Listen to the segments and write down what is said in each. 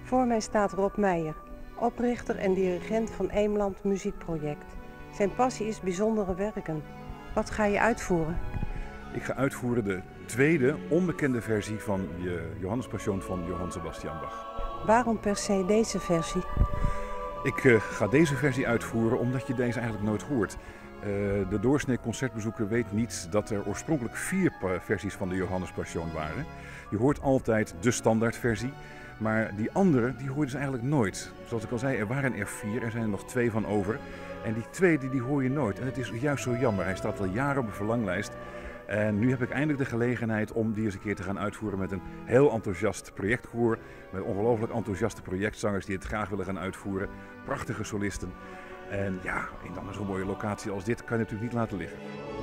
Voor mij staat Rob Meijer, oprichter en dirigent van Eemland Muziekproject. Zijn passie is bijzondere werken. Wat ga je uitvoeren? Ik ga uitvoeren de tweede onbekende versie van de Johannespassion van Johann Sebastian Bach. Waarom per se deze versie? Ik ga deze versie uitvoeren omdat je deze eigenlijk nooit hoort. De doorsnee concertbezoeker weet niet dat er oorspronkelijk 4 versies van de Johannespassion waren. Je hoort altijd de standaardversie, maar die andere die hoorden ze eigenlijk nooit. Zoals ik al zei, er waren er 4, er zijn er nog 2 van over. En die tweede die hoor je nooit. En het is juist zo jammer, hij staat al jaren op de verlanglijst. En nu heb ik eindelijk de gelegenheid om die eens een keer te gaan uitvoeren met een heel enthousiast projectkoor. Met ongelooflijk enthousiaste projectzangers die het graag willen gaan uitvoeren. Prachtige solisten. En ja, in dan zo'n mooie locatie als dit kan je natuurlijk niet laten liggen.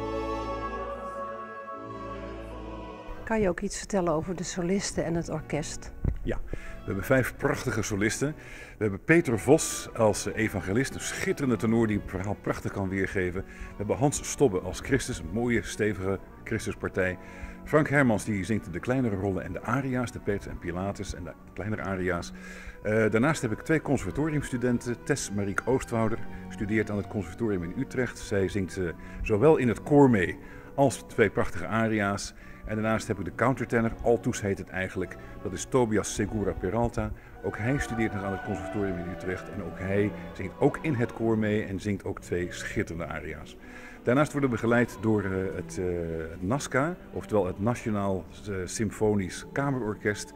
Kan je ook iets vertellen over de solisten en het orkest? Ja, we hebben 5 prachtige solisten. We hebben Peter Vos als evangelist, een schitterende tenor die het verhaal prachtig kan weergeven. We hebben Hans Stobbe als Christus, een mooie stevige Christuspartij. Frank Hermans die zingt de kleinere rollen en de aria's, de Peter en Pilatus en de kleinere aria's. Daarnaast heb ik 2 conservatoriumstudenten. Tess Mariek Oostwouder studeert aan het conservatorium in Utrecht. Zij zingt zowel in het koor mee als 2 prachtige aria's. En daarnaast heb ik de countertenor, altoes heet het eigenlijk, dat is Tobias Segura Peralta. Ook hij studeert nog aan het conservatorium in Utrecht en ook hij zingt ook in het koor mee en zingt ook 2 schitterende aria's. Daarnaast worden we begeleid door het NASCA, oftewel het Nationaal Symfonisch Kamerorkest.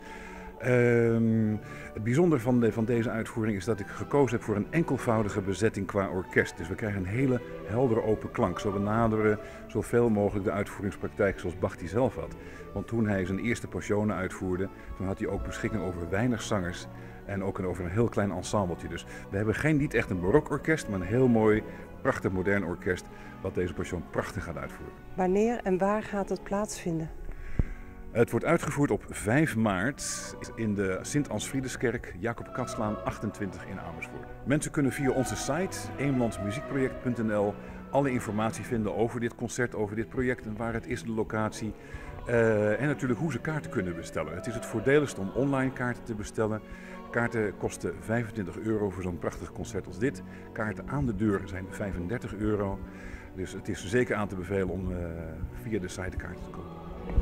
Het bijzondere van deze uitvoering is dat ik gekozen heb voor een enkelvoudige bezetting qua orkest. Dus we krijgen een hele heldere open klank. Zo benaderen zoveel mogelijk de uitvoeringspraktijk zoals Bach die zelf had. Want toen hij zijn eerste passionen uitvoerde, toen had hij ook beschikking over weinig zangers en ook over een heel klein ensembletje. Dus we hebben niet echt een barokorkest, maar een heel mooi, prachtig modern orkest wat deze passion prachtig gaat uitvoeren. Wanneer en waar gaat het plaatsvinden? Het wordt uitgevoerd op 5 maart in de Sint-Ansfriedeskerk, Jacob Katslaan 28 in Amersfoort. Mensen kunnen via onze site eemlandsmuziekproject.nl alle informatie vinden over dit concert, over dit project en waar het is, de locatie. En natuurlijk hoe ze kaarten kunnen bestellen. Het is het voordeligst om online kaarten te bestellen. Kaarten kosten €25 voor zo'n prachtig concert als dit. Kaarten aan de deur zijn €35. Dus het is zeker aan te bevelen om via de site kaarten te kopen.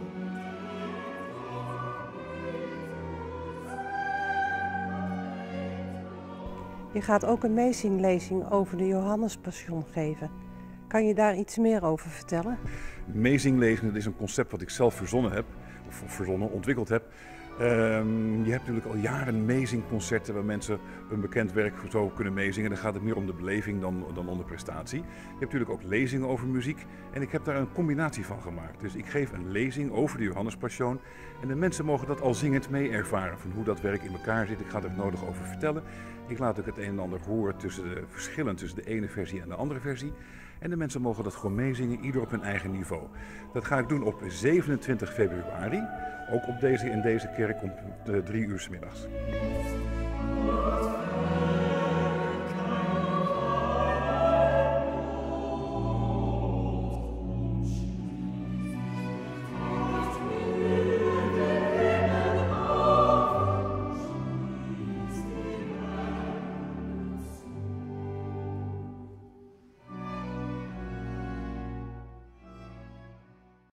Je gaat ook een meezinglezing over de Johannespassion geven. Kan je daar iets meer over vertellen? Meezinglezing, dat is een concept wat ik zelf ontwikkeld heb. Je hebt natuurlijk al jaren meezingconcerten waar mensen een bekend werk zo kunnen meezingen. Dan gaat het meer om de beleving dan om de prestatie. Je hebt natuurlijk ook lezingen over muziek en ik heb daar een combinatie van gemaakt. Dus ik geef een lezing over de Johannespassion en de mensen mogen dat al zingend mee ervaren van hoe dat werk in elkaar zit. Ik ga er nodig over vertellen. Ik laat ook het een en ander horen tussen de verschillen tussen de ene versie en de andere versie. En de mensen mogen dat gewoon meezingen, ieder op hun eigen niveau. Dat ga ik doen op 27 februari, ook in deze kerk om 3 uur 's middags.